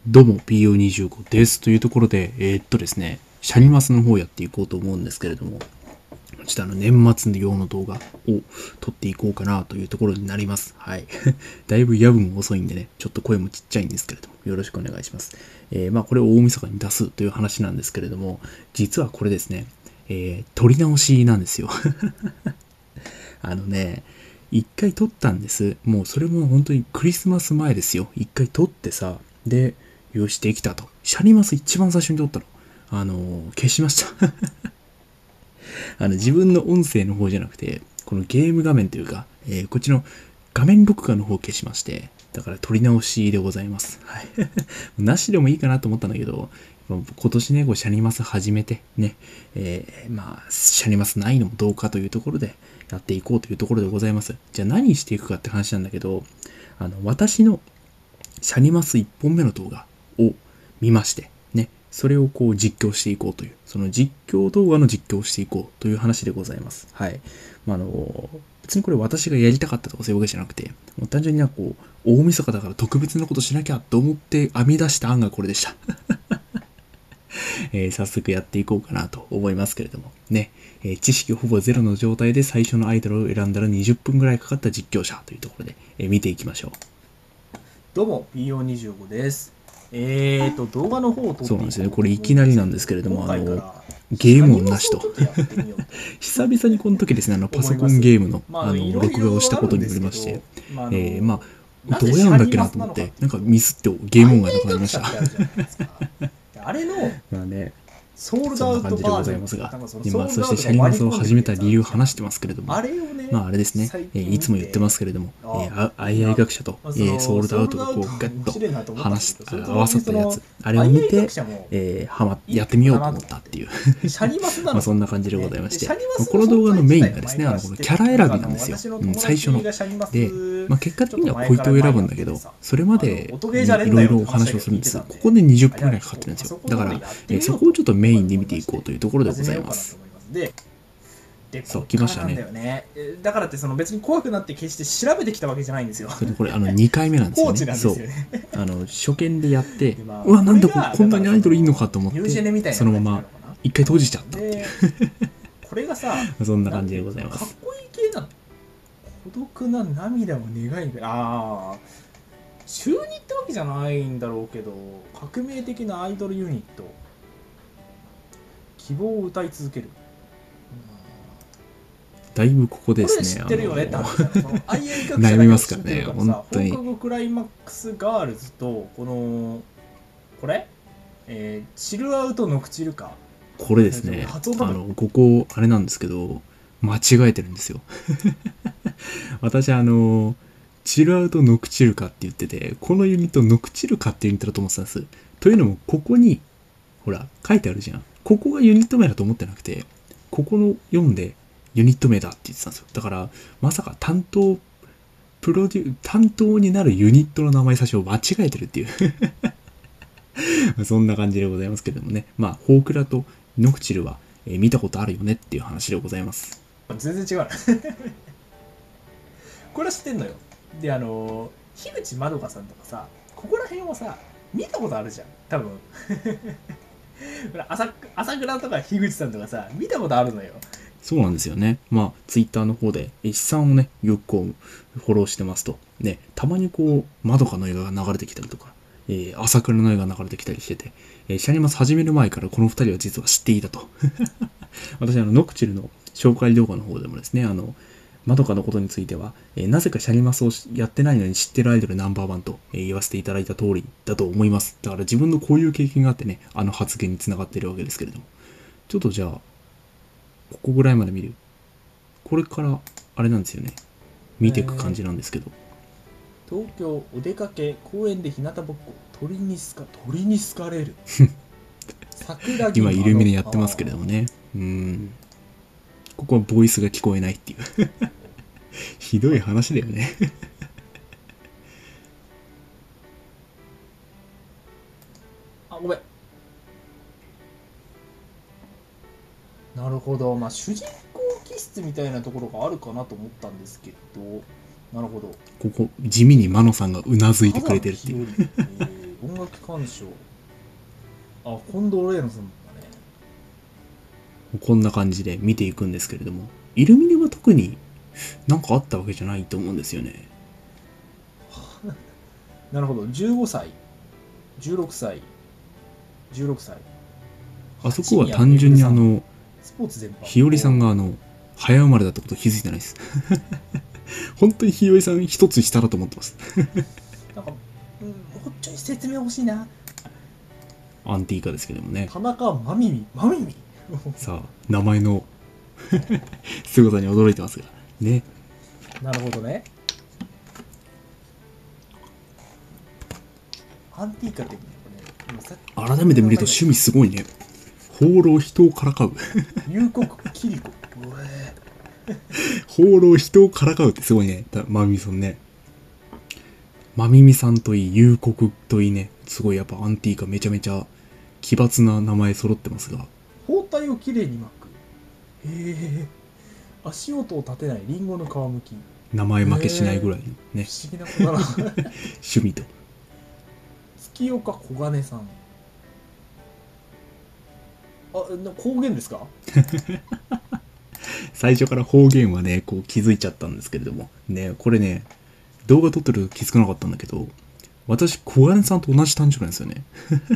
どうも PO25 ですというところで、ですね、シャニマスの方やっていこうと思うんですけれども、ちょっと年末の用の動画を撮っていこうかなというところになります。はい。だいぶ夜分遅いんでね、ちょっと声もちっちゃいんですけれども、よろしくお願いします。これを大晦日に出すという話なんですけれども、実はこれですね、撮り直しなんですよ。一回撮ったんです。もうそれも本当にクリスマス前ですよ。一回撮ってさ、で、よし、できたと。シャニマス一番最初に撮ったの。消しました。自分の音声の方じゃなくて、このゲーム画面というか、こっちの画面録画の方を消しまして、だから撮り直しでございます。はい。なしでもいいかなと思ったんだけど、今年ね、シャニマス始めて、ね、シャニマスないのもどうかというところで、やっていこうというところでございます。じゃあ何していくかって話なんだけど、私のシャニマス1本目の動画を見まして、ね、それをこう実況していこうという、その実況動画の実況をしていこうという話でございます。はい。別にこれ私がやりたかったとかそういうわけじゃなくて、もう単純に大晦日だから特別なことしなきゃと思って編み出した案がこれでした。早速やっていこうかなと思いますけれどもね、知識ほぼゼロの状態で最初のアイドルを選んだら20分ぐらいかかった実況者というところで、見ていきましょう。 どうも PO25 です。動画の方を撮ってそうなんですよね。これいきなりなんですけれども、ゲーム音なしと。久々にこの時ですね、パソコンゲームの、録画をしたことによりまして、どうやるんだっけなと思って、なんかミスってゲーム音がなくなりました。 あれのまあね、 ソールドそんなアウト感じでございますが、 そそしてシャニマスを始めた理由を話してますけれども、あれですね、いつも言ってますけれども、AI 学者と、ソールドアウトがこうガッと合わさったやつ、あれを見て、やってみようと思ったっていうそんな感じでございまして、この動画のメインがですね、このキャラ選びなんですよ。最初の。で、結果的には小糸を選ぶんだけど、それまでいろいろお話をするんです。ここで20分ぐらいかかってるんですよ。だから、そこをちょっとメインで見ていこうというところでございます。そう、来ましたね。 だからって別に怖くなって決して調べてきたわけじゃないんですよ。 それでこれ2回目なんですよね。そう。初見でやって、うわ、なんでこんなにアイドルいいのかと思って、そのまま一回閉じちゃったっていう。 これがさ、 そんな感じでございます。 かっこいい系なの。孤独な涙も願いが、中2ってわけじゃないんだろうけど、革命的なアイドルユニット。希望を歌い続ける。 だいぶここですね。悩みますからね、本当に。 放課後クライマックスガールズと、これチルアウトノクチルか。 これですね、ここ、あれなんですけど、間違えてるんですよ。私、チルアウトノクチルカって言ってて、このユニットノクチルカっていうユニットだと思ってたんです。というのも、ここに、ほら、書いてあるじゃん。ここがユニット名だと思ってなくて、ここの読んでユニット名だって言ってたんですよ。だから、まさか担当になるユニットの名前最初間違えてるっていう。そんな感じでございますけれどもね。フォークラとノクチルは、見たことあるよねっていう話でございます。 全然違う。これは知ってんのよ。で、樋口まどかさんとかさ、ここら辺はさ、見たことあるじゃん。多分。朝倉とか樋口さんとかさ、見たことあるのよ。 そうなんですよね。ツイッターの方で、石さんをね、よくフォローしてますと。ね、たまにまどかの映画が流れてきたりとか、朝倉の映画が流れてきたりしてて、シャニマス始める前からこの二人は実は知っていたと。私、ノクチルの紹介動画の方でもですね、まどかのことについては、なぜかシャニマスをやってないのに知ってるアイドルナンバーワンと、言わせていただいた通りだと思います。だから自分のこういう経験があってね、発言につながっているわけですけれども。ちょっとじゃあ、ここぐらいまで見る。これから、あれなんですよね。見ていく感じなんですけど。 東京お出かけ公園で日向ぼっこ鳥に好かれる。 今イルミネやってますけれどもね。ここはボイスが聞こえないっていう。ひどい話だよね。 ごめん。なるほど。主人公気質みたいなところがあるかなと思ったんですけど、なるほど。 ここ、地味にマノさんがうなずいてくれてるっていう。 音楽鑑賞。あ、近藤玲奈さんだね。 こんな感じで見ていくんですけれども、イルミネは特になんかあったわけじゃないと思うんですよね。 なるほど。15歳、16歳、16歳。 あそこは単純にスポーツ全般。 日和さんが早生まれだったこと気づいてないです。本当に日和さん一つ下だと思ってます。 なんか、もうちょい説明欲しいな。 アンティーカですけどもね。 田中まみみ。 さあ、名前の凄さに驚いてますが。ね。 なるほどね。アンティーカって改めて見ると趣味すごいね。放浪人をからかう。 幽谷キリコ。 放浪人をからかうってすごいね。まみみさんね。まみみさんといい、幽谷といいね。すごいやっぱアンティーカめちゃめちゃ奇抜な名前揃ってますが。 包帯をきれいに巻く。足音を立てないリンゴの皮むき。 名前負けしないぐらいのね。 不思議なことだな。 趣味と。 月岡小金さん。あ、方言ですか？ 最初から方言はね、こう気づいちゃったんですけれども。ね、これね、動画撮ってると気づかなかったんだけど、私、小金さんと同じ誕生日なんですよね。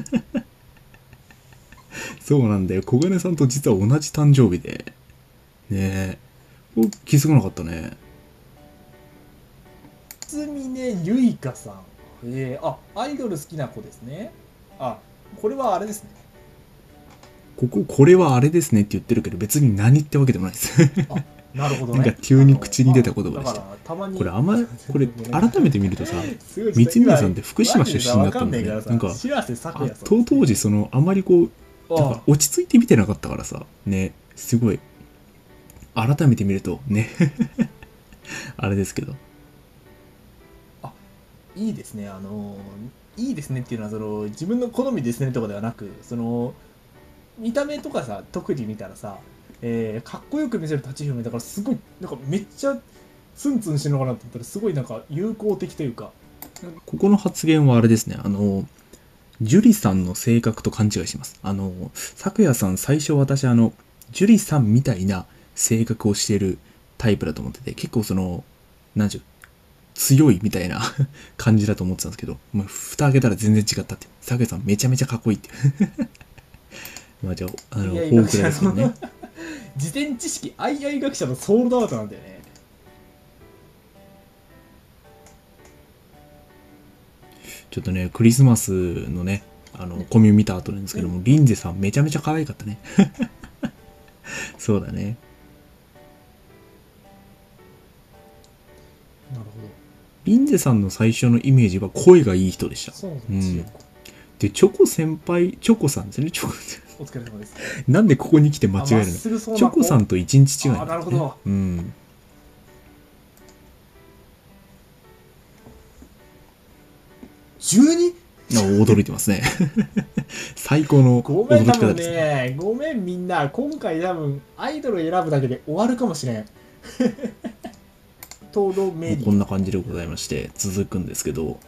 そうなんだよ。小金さんと実は同じ誕生日で。ねえ。気づかなかったね。 つみねゆいかさん。あ、アイドル好きな子ですね。あ、これはあれですね。 これはあれですねって言ってるけど、別に何ってわけでもないです。 あ、なるほどね。 なんか急に口に出た言葉でした。 だからたまにこれ改めて見るとさ、三宮さんって福島出身だったんだね。なんか、当時あまりこう、なんか落ち着いて見てなかったからさ、ね、すごい。改めて見ると、ね、あれですけど。 いいですね。いいですねっていうのは自分の好みですねとかではなく、見た目とかさ、特に見たらさ、かっこよく見せる立ち振る舞いだからすごいなんかめっちゃツンツンしてるのかなって思ったらすごいなんか友好的というか。 ここの発言はあれですね。樹里さんの性格と勘違いします。咲夜さん最初私樹里さんみたいな性格をしているタイプだと思ってて、結構なんちゅう、強いみたいな感じだと思ってたんですけど、まあ、蓋開けたら全然違ったって。咲夜さんめちゃめちゃかっこいいって。まあじゃあ、豊富ですけどね。 事前知識相合い学者のソールドアウトなんだよね。 ちょっとね、クリスマスのね、コミュ見た後なんですけども、リンゼさんめちゃめちゃ可愛かったね。そうだね。 なるほど。 リンゼさんの最初のイメージは声がいい人でした。 そうなんですよ。 で、チョコ先輩、チョコさんですね、チョコ。 お疲れ様です。 なんでここに来て間違えるの？チョコさんと一日違い、ね。 なるほど。 うん。 12？ 驚いてますね。最高の驚き方ですね。 ごめんみんな、今回多分アイドルを選ぶだけで終わるかもしれん。トロメリこんな感じでございまして続くんですけど、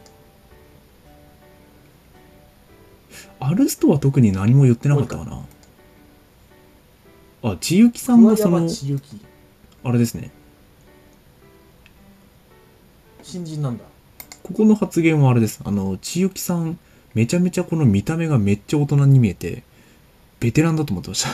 アルストは特に何も言ってなかったかな。あ、千雪さんがあれですね。 新人なんだ。 ここの発言はあれです。千雪さん、めちゃめちゃこの見た目がめっちゃ大人に見えて、ベテランだと思ってました。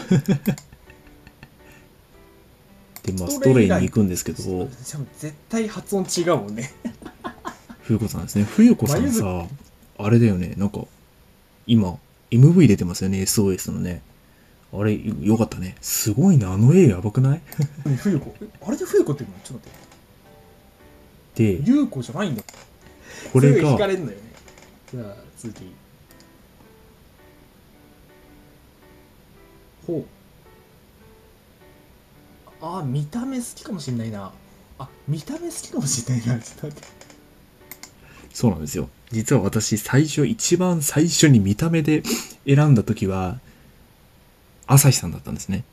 で、まあ、ストレイに行くんですけど。 絶対発音違うもんね。 冬子さんですね。冬子さんさ、あれだよね。なんか、今、MV 出てますよね。SOS のね。あれ、よかったね。すごいな。絵やばくない？ 冬子。あれで冬子って言うの？ちょっと待って。 で、 優子じゃないんだ。 これが、 惹かれんのよね。じゃあ、続き。ほう。あ、見た目好きかもしんないな。あ、見た目好きかもしんないな。ちょっと待って。 そうなんですよ。実は私、一番最初に見た目で選んだ時は、朝日さんだったんですね。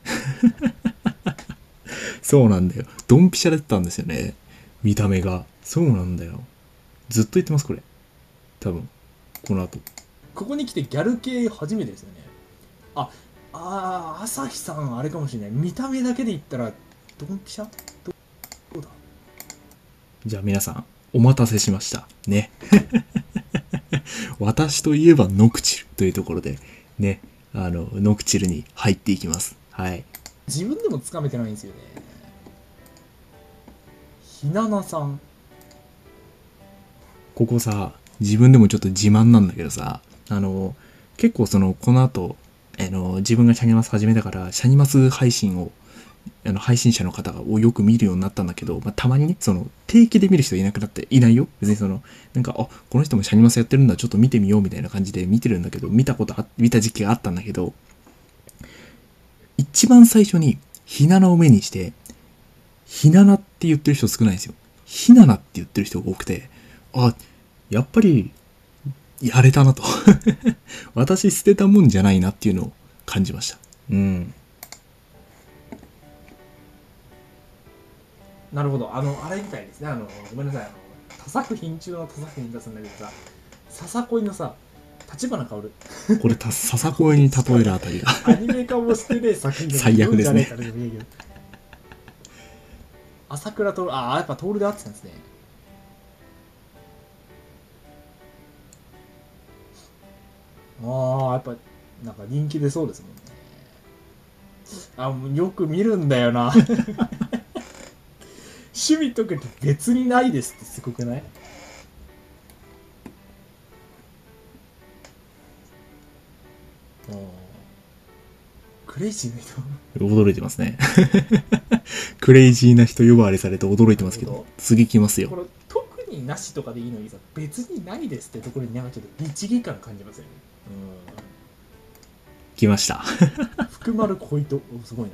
そうなんだよ。ドンピシャだったんですよね。見た目が。そうなんだよ。ずっと言ってます、これ。多分。この後。 ここに来てギャル系初めてですよね。朝日さんあれかもしれない。見た目だけで言ったらドンピシャどうだ。 じゃあ皆さん、お待たせしましたね。私といえばノクチルというところでね、ノクチルに入っていきます。はい。 自分でもつかめてないんですよね。ひななさん。 ここさ、自分でもちょっと自慢なんだけどさ、結構この後、自分がシャニマス始めたから、シャニマス配信を、配信者の方をよく見るようになったんだけど、まあ、たまにね、定期で見る人いなくなっていないよ。別になんか、この人もシャニマスやってるんだ、ちょっと見てみようみたいな感じで見てるんだけど、見た時期があったんだけど、一番最初に、ひななを目にして、ひななって言ってる人少ないんですよ。ひななって言ってる人が多くて、やっぱり、やれたなと。私捨てたもんじゃないなっていうのを感じました。うん。 なるほど。あれみたいですね。ごめんなさい。他作品中の他作品出すんだけどさ、笹恋のさ、立花薫。 これ笹恋に例えるあたりがアニメ化もしてねえ作品最悪ですね。 朝倉徹、やっぱ徹で合ってたんですね。やっぱなんか人気出そうですもんね。もうよく見るんだよな。趣味とか別にないですってすごくない？クレイジーな人。 驚いてますね。クレイジーな人呼ばわりされて驚いてますけど、次来ますよ。 これ特になしとかでいいのにさ、別にないですってところになんかちょっと律儀感感じますよね。 来ました。 福丸小糸、すごいな。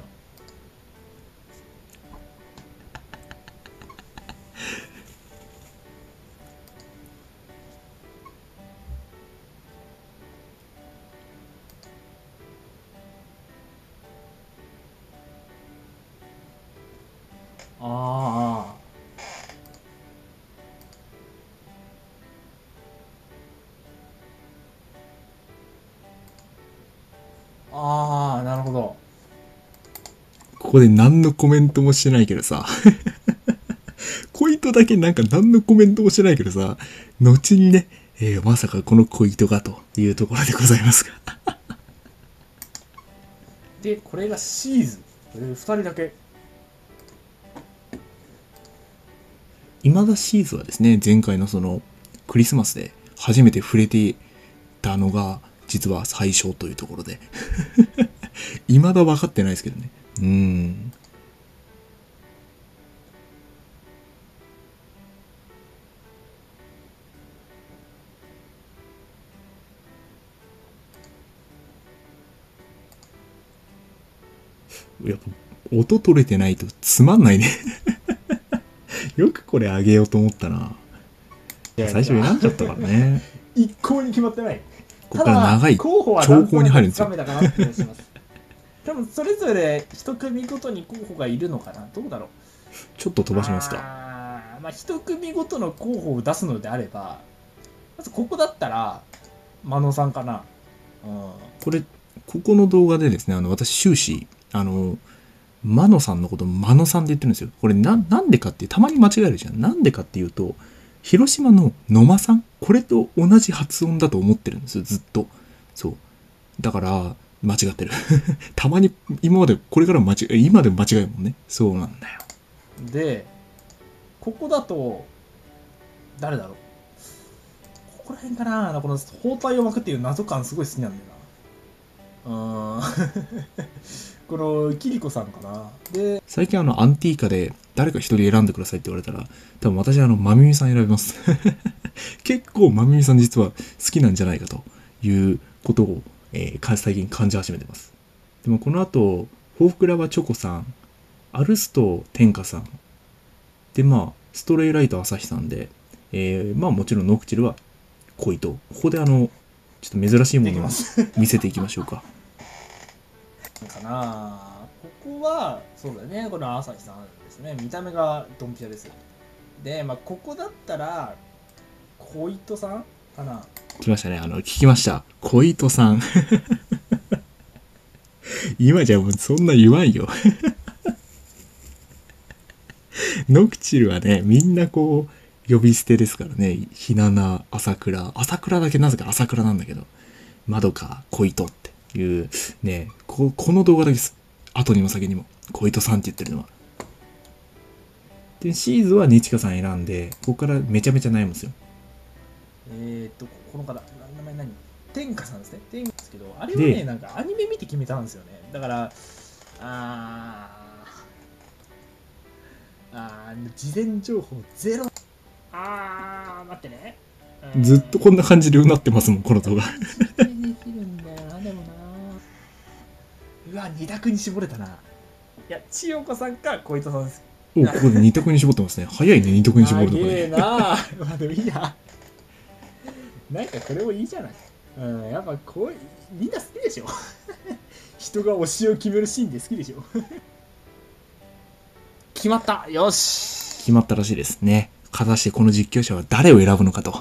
なるほど。 ここで何のコメントもしてないけどさ。小糸だけなんか何のコメントもしてないけどさ、後にね、まさかこの小糸がというところでございますが。 で、これがシーズン。2人だけ。 今田シーズはですね、前回のクリスマスで初めて触れてたのが、実は最初というところで。未だ分かってないですけどね。やっぱ音取れてないとつまんないね。よくこれあげようと思ったな。最初選んじゃったからね。 一向に決まってない。 ここから長い候補は長考に入るんですよ。 多分それぞれ一組ごとに候補がいるのかな。どうだろう。 ちょっと飛ばしますか。 まあ一組ごとの候補を出すのであれば、まずここだったら真野さんかな。 ここの動画でですね、私終始真野さんのこと真野さんで言ってるんですよ。これなんでかってたまに間違えるじゃん。なんでかっていうと、広島の野間さん、これと同じ発音だと思ってるんですよ、ずっと。そう。だから、間違ってる。たまに、今でも間違えるもんね。そうなんだよ。 で、ここだと、誰だろう。ここら辺かな。この包帯を巻くっていう謎感すごい好きなんだよな。このキリコさんかな。で、 最近アンティーカで誰か一人選んでくださいって言われたら、多分私まみみさん選びます。結構まみみさん実は好きなんじゃないかということを、最近感じ始めてます。でもこの後、フォークラバチョコさん、アルスト天下さん、でストレイライト朝日さんで、もちろんノクチルは恋と、ここでちょっと珍しいものを見せていきましょうか。 かな。ここはそうだね、この朝日さんですね。見た目がドンピシャですよ。で、ここだったら小糸さんかな。 来ましたね。聞きました。小糸さん。今じゃもうそんな言わんよ。ノクチルはね、みんなこう、呼び捨てですからね。ひなな、朝倉。朝倉だけなぜか朝倉なんだけど、まどか、小糸っていう、ね、この動画だけです。後にも先にも、小糸さんって言ってるのは。で、シーズはニチカさん選んで、ここからめちゃめちゃ悩むんですよ。 この方、名前何？天下さんですね。天下ですけど、あれはね、なんかアニメ見て決めたんですよね。だから、事前情報ゼロ。待ってね。 ずっとこんな感じでうなってますもん、この動画。 できるんだよな、でもな。うわ、二択に絞れたな。いや、千代子さんか小糸さんです。 お、ここで二択に絞ってますね。早いね、二択に絞るのがね。 なまあでもいいや。なんかこれもいいじゃない。やっぱこう、みんな好きでしょ。人が推しを決めるシーンで好きでしょ。決まった。よし。 決まったらしいですね。果たしてこの実況者は誰を選ぶのかと。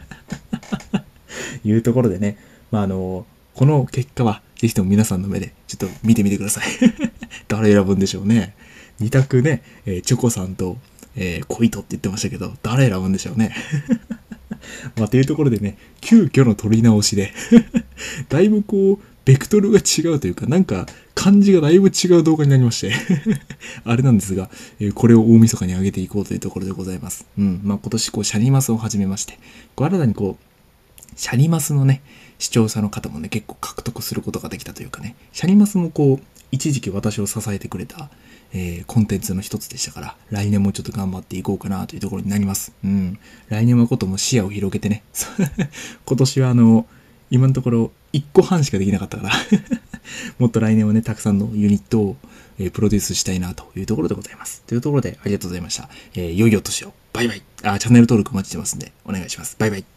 いうところでね。まあ、この結果は、ぜひとも皆さんの目で、ちょっと見てみてください。誰選ぶんでしょうね。二択ね、チョコさんと、小糸って言ってましたけど、誰選ぶんでしょうね。まあ、というところでね、急遽の取り直しで、だいぶこう、ベクトルが違うというか、なんか、感じがだいぶ違う動画になりまして、あれなんですが、これを大晦日に上げていこうというところでございます。まあ、今年こう、シャニマスを始めまして、こう新たにこう、シャニマスのね、視聴者の方もね、結構獲得することができたというかね、シャニマスもこう、一時期私を支えてくれた、コンテンツの一つでしたから、来年もちょっと頑張っていこうかなというところになります。来年はことも視野を広げてね、今年は今のところ1個半しかできなかったから、もっと来年はね、たくさんのユニットを、プロデュースしたいなというところでございます。というところでありがとうございました。良いお年を。バイバイ。チャンネル登録お待ちしてますんで、お願いします。バイバイ。